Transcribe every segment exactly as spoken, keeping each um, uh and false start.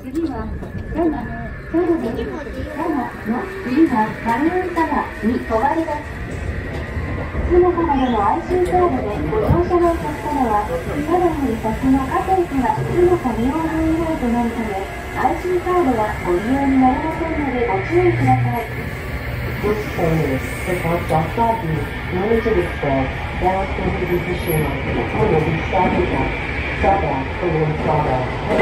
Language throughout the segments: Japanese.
次はラナそうですラナの次はマリオンタワーに止まります。皆様での アイシー カードでご乗車のお客様はただより先の加藤から次の利用の依頼となるため アイシー カードはご利用になれませんのでご注意ください。 This train is without Doctor Limited Express, bound for Fukushima, and will be stopping at Sada, Korean Sada,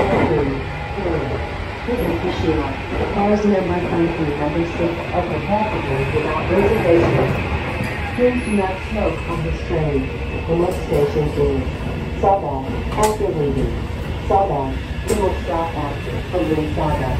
Fukushima. Cars number twenty, number six, of the passengers without reservations. Please do not smoke on this train. The next station is Sada, after leaving. Sada, we will stop at Korean Sada.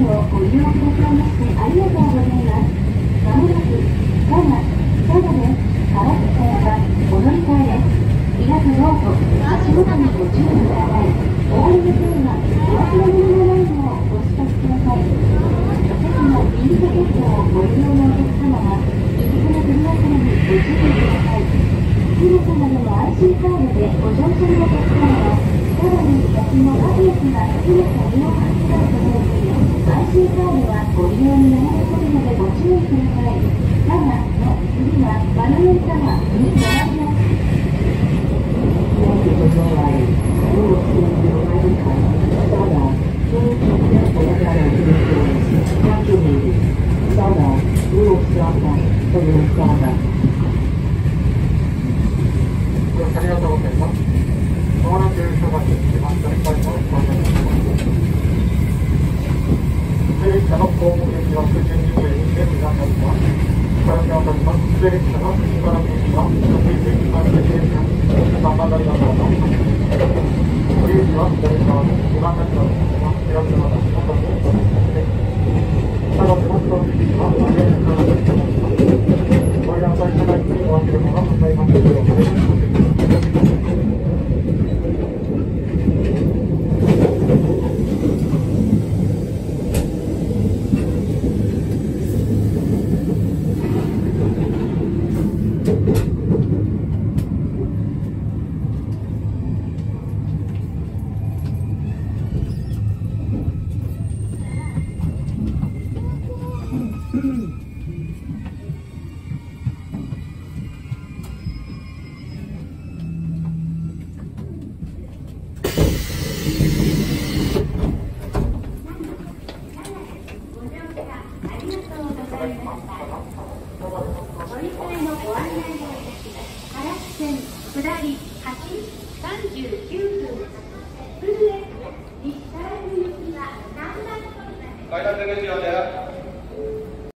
をご利用くださいましてありがとうございます。まもなく佐賀、佐賀です。川崎線はお乗り換えです。皆さんどうぞ足元にご注意ください。お降りの際はお忘れ物のないようご支度ください。お席の右ポケットをご利用のお客様は右手の首の際にご注意ください。皆様での アイシー カードでご乗車のお客様はさらに先のアビエスがすべて利用発売となっている アイシー カードはご利用になられるのでご注意ください。佐賀の次はバルーンタワーに変わります。 Thank you for joining. We will see you later. Sada, please keep your letter to the doors. After meeting. Sada, we will stop at Balloon Saga. ありがとうございます。まもなく佐賀に来ました。最後のご案内します。列車のホーム駅はくじゅうにふんで皆さんはご覧に当たります。列車の茨城駅はろくじにさんじゅっぷん三番乗り場からのブリーチは左側のにばん乗り場です。広島の元に佐賀の東駅は上にから乗り場です。ご利用いただいてお忘れ物がございますのでお願いします。 お乗り換えのご案内をいたします。原市線下りはちじさんじゅう